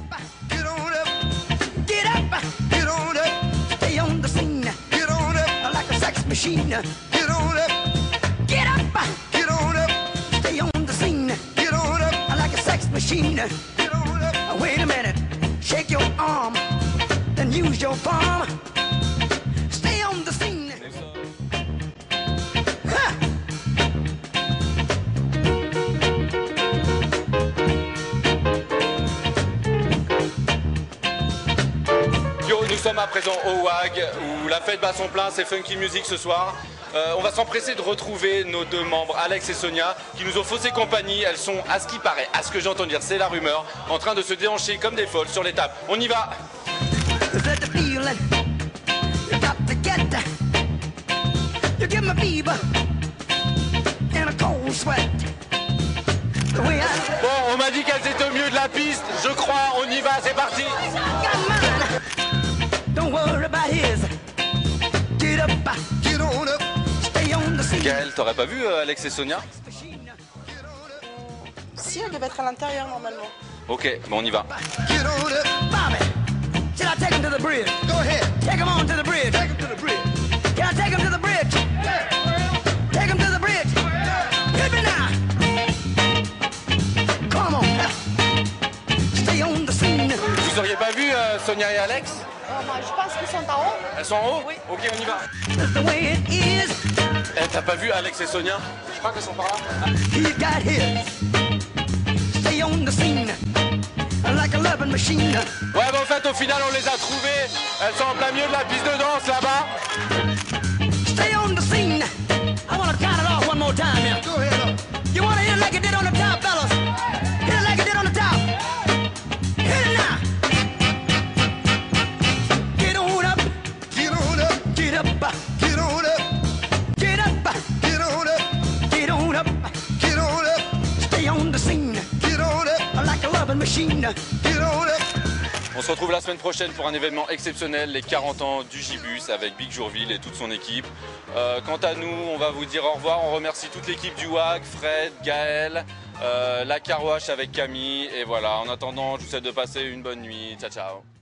get on up, get up, get on up, stay on the scene, get on up, like a sex machine, get on up, get up, get on up, stay on the scene, get on up, like a sex machine, get on up. Wait a minute, shake your arm, then use your palm, stay on the scene. Nous sommes à présent au WAG où la fête bat son plein, c'est Funky Music ce soir. On va s'empresser de retrouver nos deux membres, Alex et Sonia, qui nous ont faussé compagnie. Elles sont, à ce qui paraît, à ce que j'entends dire, c'est la rumeur, en train de se déhancher comme des folles sur les tables. On y va! Bon, on m'a dit qu'elles étaient au milieu de la piste, je crois, on y va, c'est parti! Gaël, t'aurais pas vu Alex et Sonia? Si, elle devait être à l'intérieur normalement. Ok, bon on y va. Vous auriez pas vu Sonia et Alex? Je pense qu'ils sont en haut. Elles sont en haut? Oui. Ok, on y va. Eh, t'as pas vu Alex et Sonia? Je crois qu'elles sont par là. Ouais, bah en fait, au final, on les a trouvées. Elles sont en plein milieu de la piste de danse là-bas. Stay on the scene. I want to count it off one more time here. Go ahead. You want to hit it like it did on the top, fellas? Hit it like it did on the top. Hit it now. Get on up. Get on up. Get up. Get on up. Get up. Get on up. Get on up. Get on up. Stay on the scene. Get on up. Like a loving machine. Get on up. On se retrouve la semaine prochaine pour un événement exceptionnel, les 40 ans du Gibus avec Big Jourville et toute son équipe. Quant à nous, on va vous dire au revoir. On remercie toute l'équipe du WAG, Fred, Gaël, la Car Wash avec Camille. Et voilà, en attendant, je vous souhaite de passer une bonne nuit. Ciao, ciao.